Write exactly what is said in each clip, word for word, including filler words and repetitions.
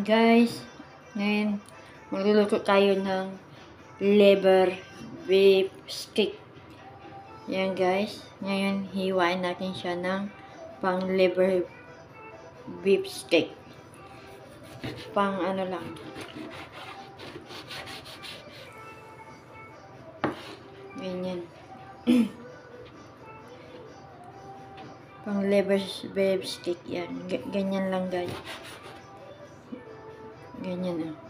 Guys, ngayon magluluto tayo ng liver beef stick. Yan guys, ngayon hiwain natin siya ng pang liver beef stick. Pang ano lang. Ganyan. Pang liver beef stick yan. G ganyan lang guys. Ganyan ah.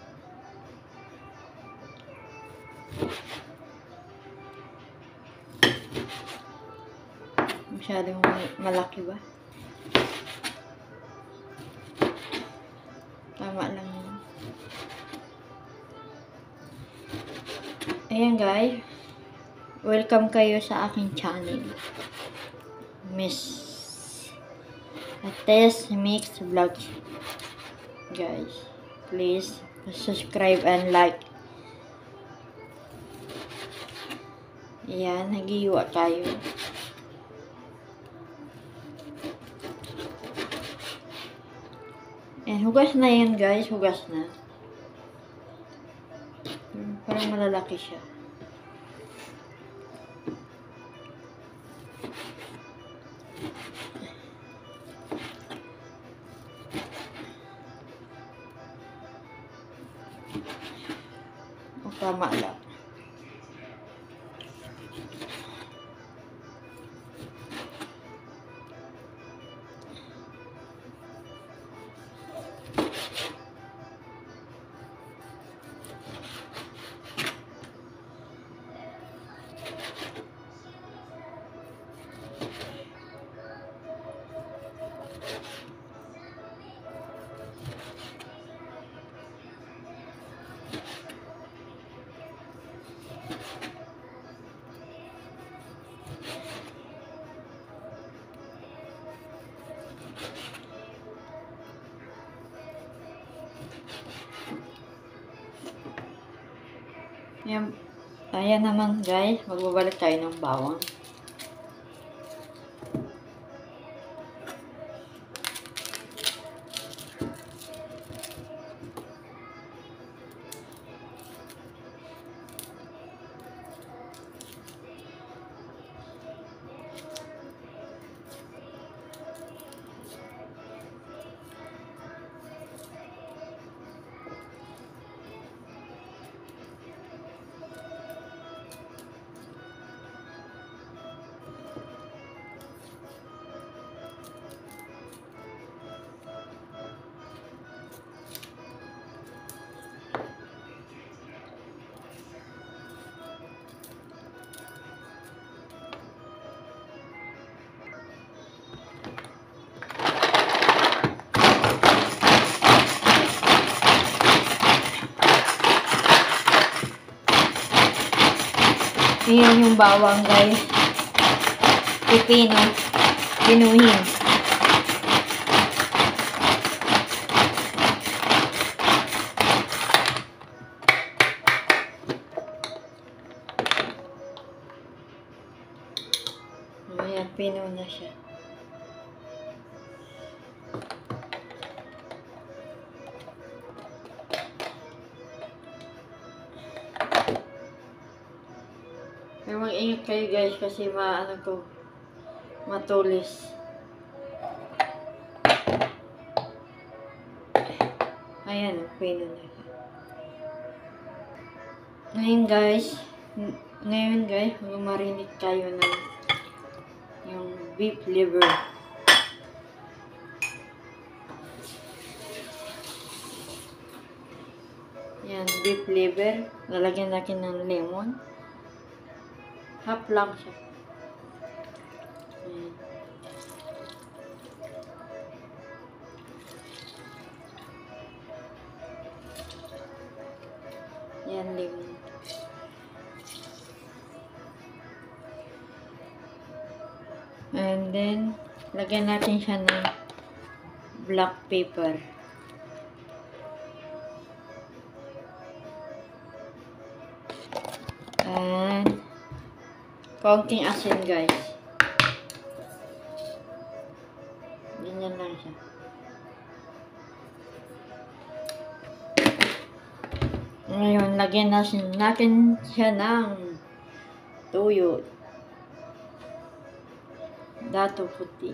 Masyadong malaki ba? Tama lang yun. Ayan guys. Welcome kayo sa aking channel. Miss Tess Mix Vlogs. Guys, please subscribe and like. Ayan, nagiiwa tayo. Ayan, hugas na yan guys, hugas na. Parang malalaki siya. O, tama lang. Ayan, ayan naman guys, magbabalik tayo ng bawang. Ayan yung bawang guys. Pipino. Pinuhin. Ayan, pino na siya. Pero mag-ingat kayo guys kasi maano ko, matulis. Ayan, pino na. Ngayon guys, ngayon guys, mag-marinate tayo ng yung beef liver. Yan, beef liver. Lalagyan natin ng lemon. Half lang siya. Ayan. Yan, lemon. And then, lagyan natin siya ng black pepper. And konting asin guys. Ganyan lang siya. Ngayon, lagyan natin, natin siya ng tuyo. Dato puti.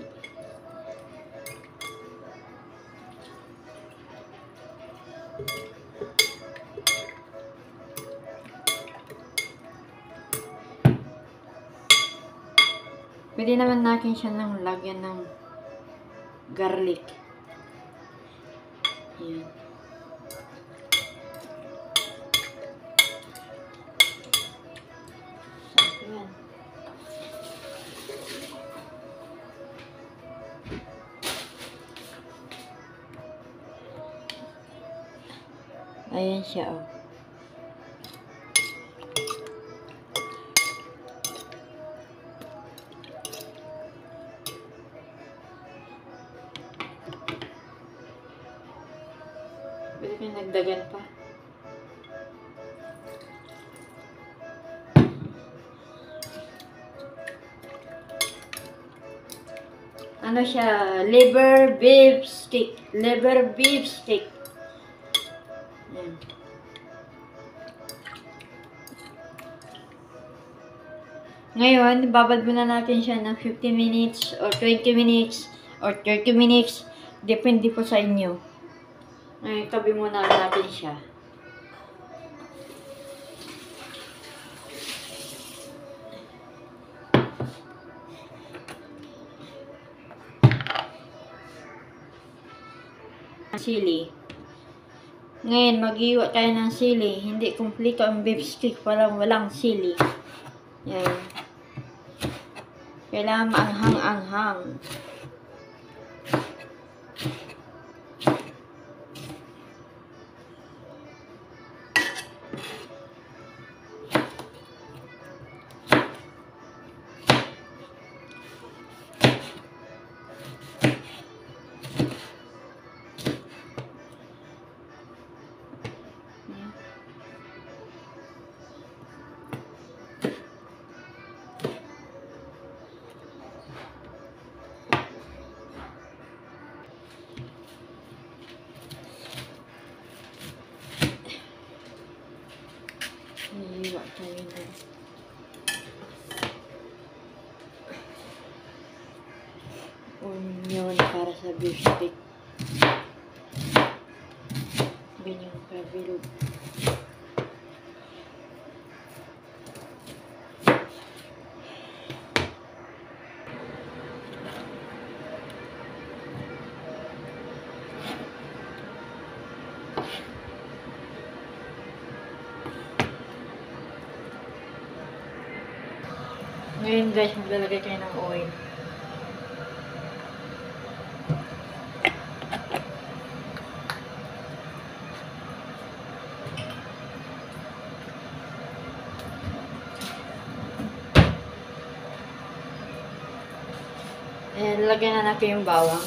Pwede naman natin siya ng lagyan ng garlic. Yan. Yan. Ayan siya, oh. Pwede kayo nagdagan pa. Ano siya? Liver beef steak. Liver beef steak. Yan. Ngayon, babad muna natin siya ng fifteen minutes or twenty minutes or thirty minutes. Depende po sa inyo. Ngayon, tabi muna natin siya. Sili. Ngayon, mag-iwa tayo ng sili. Hindi kumpleto ang beef steak. Walang, walang sili. Yan. Kailangan maanghang-anghang. Iiwa tayo na onion para sa beef steak. Ganyan kabilog. Ngayon guys, maglalagay kayo ng oil. Ayan, lagyan na natin yung bawang.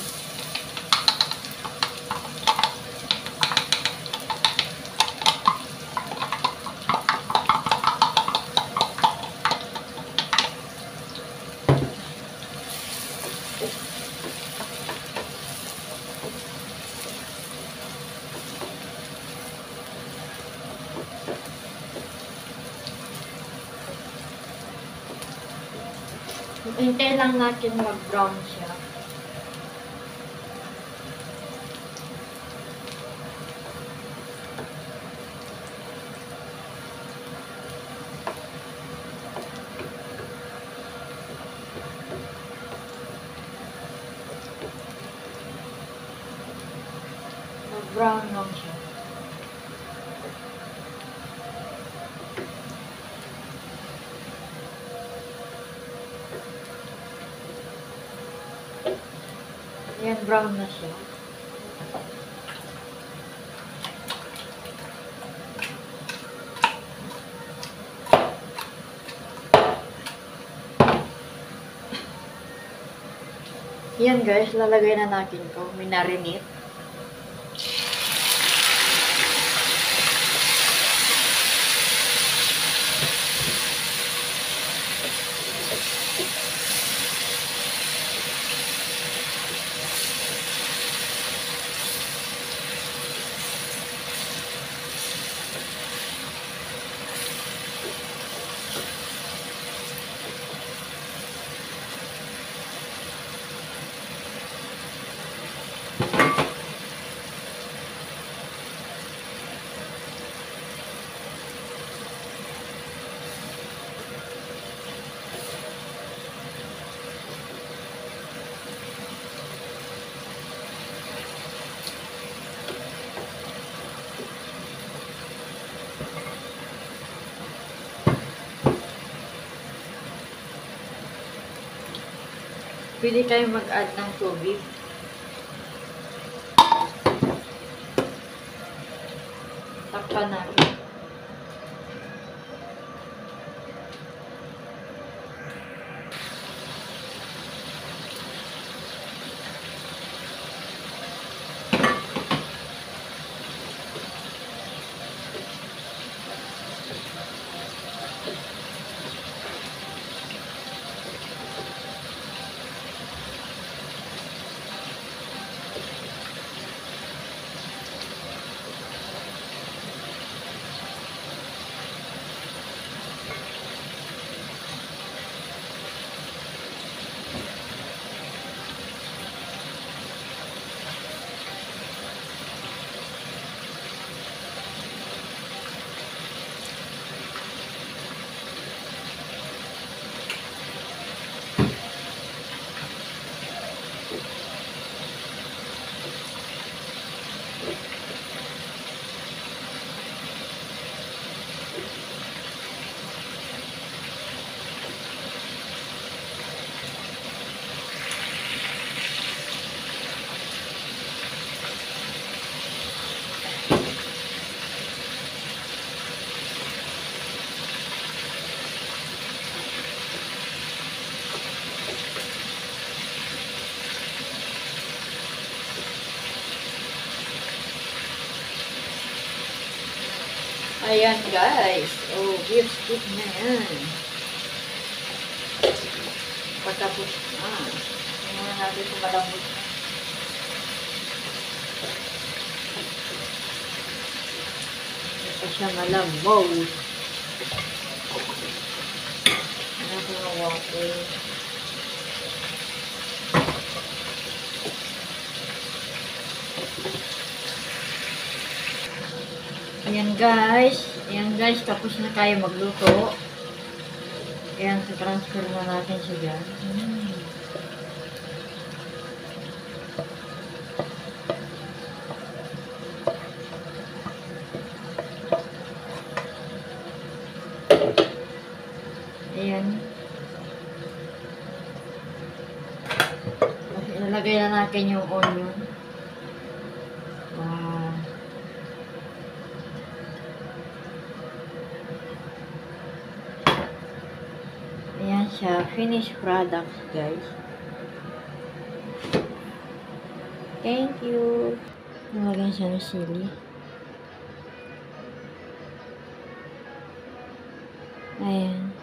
Hintay lang natin mag-brown siya. Mag-brown lang siya. Ayan, brown na siya. Ayan guys, lalagay na natin ito. Minarinate. Pwede kayo mag-add ng tubig. Takpan natin. Ayan guys. Oh, beef stick na yan. Pagkapos na. Tingnan natin kung malambot na. Hindi pa siya malambot. Ano ko na water. Ayan guys. Ayan guys. Tapos na tayo magluto. Ayan. Transfer na natin siya dyan. Hmm. Ayan. Ilalagay na natin yung onion. Wow. Ayan siya. Finished product, guys. Thank you. Nalagyan siya ng sili. Ayan.